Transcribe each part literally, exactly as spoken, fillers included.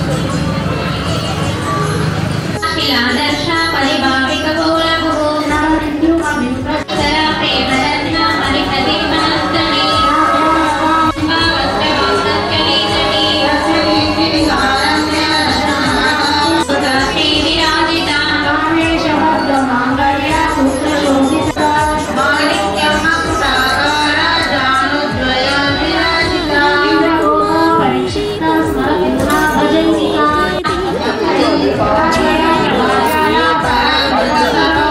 Bye.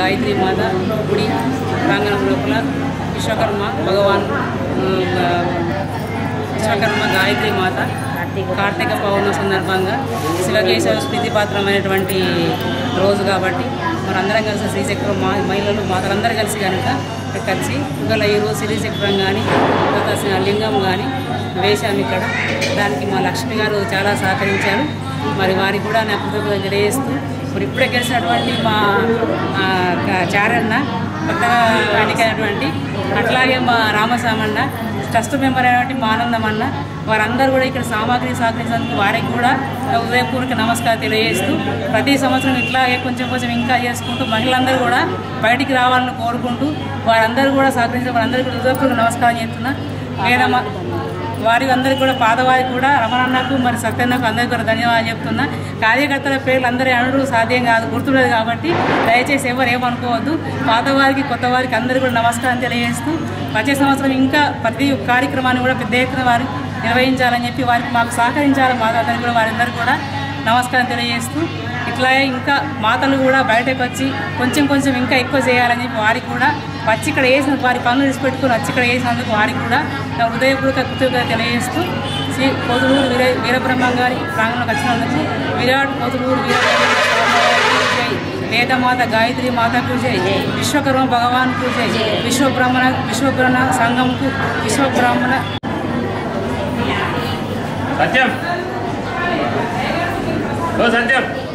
Gayatri మాత గుడి ప్రాంగణం లోపల విశ్వకర్మ భగవాన్ విశ్వకర్మ గాయత్రి మాత కార్తీక పౌర్ణమి సందర్భంగా శివకేశవ ప్రీతిపాత్రమైనటువంటి రోజు కాబట్టి మనందరం కలిసి శ్రీచక్రం మా మహిళలు మాతలందరూ కలిసి కనుక కలిసి ఇంకా ఈరోజు శ్రీచక్రం కానీ తర్వాత లింగం కానీ వేశాము ఇక్కడ. దానికి మా లక్ష్మి గారు చాలా సహకరించారు. మరి వారికి కూడా నా కృతజ్ఞతలు తెలియజేస్తూ మరి ఇప్పుడే కలిసినటువంటి మా చారన్న కొత్తగా ఎన్నికైనటువంటి అట్లాగే మా రామస్వామన్న ట్రస్ట్ మెంబర్ అయినటువంటి మా ఆనందమన్న వారందరూ కూడా ఇక్కడ సామాగ్రి సహకరించినందుకు వారికి కూడా హృదయపూర్వక నమస్కారం తెలియజేస్తూ ప్రతి సంవత్సరం ఇట్లాగే కొంచెం కొంచెం ఇంకా చేసుకుంటూ మహిళలందరూ కూడా బయటికి రావాలని కోరుకుంటూ వారందరూ కూడా సహకరించిన వారందరికీ హృదయపూర్వక నమస్కారం చేస్తున్నా. వేదమ్మ వారి అందరికీ కూడా పాదవారికి కూడా రమణన్నకు మరి సత్యన్నకు అందరికీ కూడా ధన్యవాదాలు చెప్తున్నా. కార్యకర్తల పేర్లు అందరూ అనడం సాధ్యం కాదు, గుర్తులేదు కాబట్టి దయచేసి ఎవరు ఏమనుకోవద్దు. పాతవారికి కొత్త వారికి అందరికీ కూడా నమస్కారం తెలియజేస్తూ వచ్చే సంవత్సరం ఇంకా ప్రతి కార్యక్రమాన్ని కూడా పెద్ద ఎత్తున వారు నిర్వహించాలని చెప్పి వారికి మాకు సహకరించాలి. మాతందరికీ కూడా వారందరికీ కూడా నమస్కారం తెలియజేస్తూ ఇట్లాగే ఇంకా మాతలు కూడా బయటకు వచ్చి కొంచెం కొంచెం ఇంకా ఎక్కువ చేయాలని చెప్పి వారికి కూడా వచ్చి ఇక్కడ వేసిన వారి పనులు తీసి పెట్టుకుని వచ్చి ఇక్కడ వేసినందుకు వారికి కూడా నా హృదయపూర్వక కృతజ్ఞత తెలియజేస్తూ శ్రీ కోతులూరు వీర వీరబ్రహ్మం గారి ప్రాంగణంలోకి వచ్చినందుకు విరాట్ కోతులూరు వీరబ్రహ్మ వేదమాత గాయత్రి మాతకు జై, విశ్వకర్మ భగవాన్కు జై, విశ్వబ్రహ్మణ విశ్వబ్రహ్మణ సంఘంకు విశ్వబ్రాహ్మణ సత్యం సత్యం